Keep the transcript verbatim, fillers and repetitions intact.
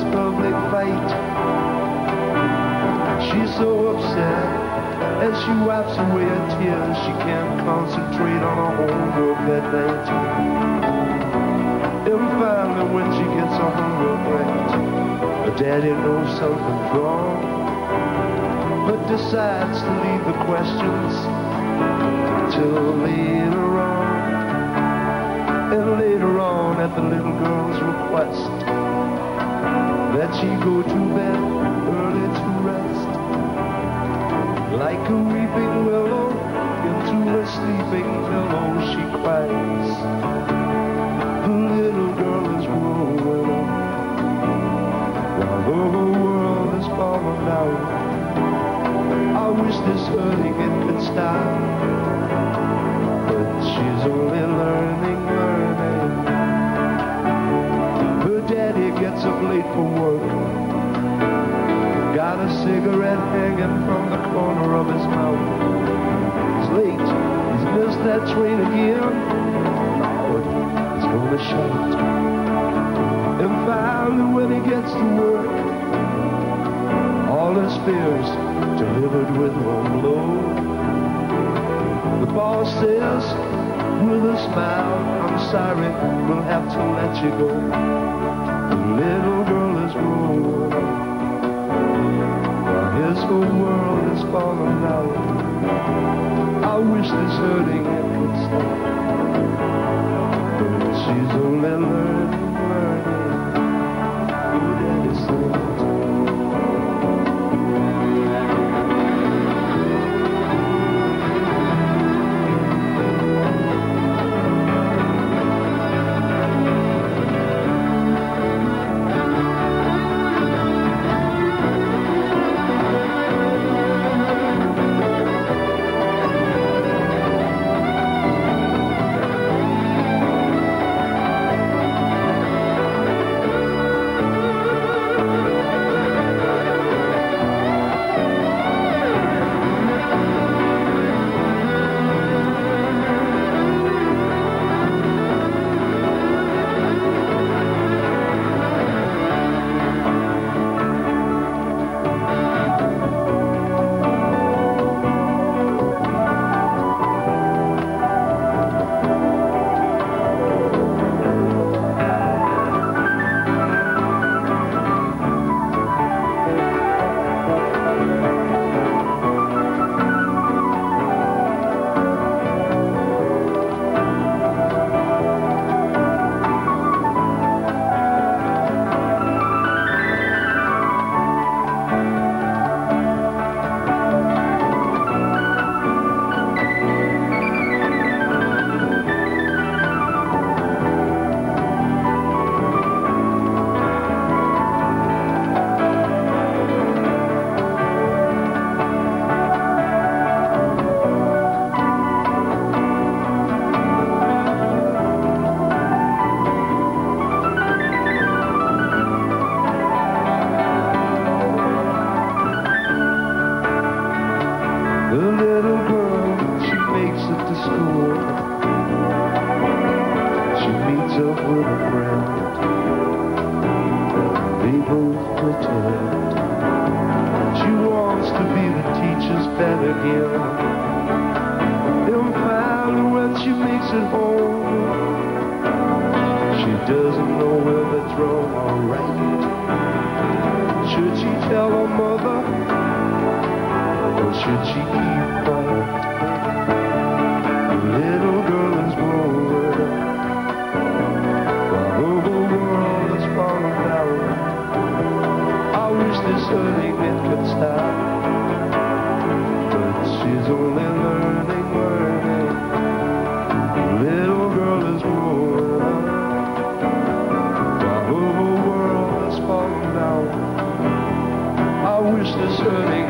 public fight. She's so upset, as she wipes away her tears, she can't concentrate on her homework that night. And finally, when she gets her homework right, her daddy knows something's wrong, but decides to leave the questions till later on. And later on, at the little girl's request, that she go to bed early to rest. Like a weeping willow into a sleeping pillow, she cries. The little girl is growing up, while the whole world is falling down. I wish this hurting it could stop, but she's only learning, learning. Her daddy gets up late for work, got a cigarette hanging from the corner of his mouth. He's late, he's missed that train again. Lord, he's gonna shout. And finally when he gets to work, all his fears delivered with one blow. The boss says with a smile, I'm sorry, we'll have to let you go. The little girl is growing up, his whole world is falling down. I wish this hurting it could stop, but she's only learning, learning. Oh, daddy said. This hurting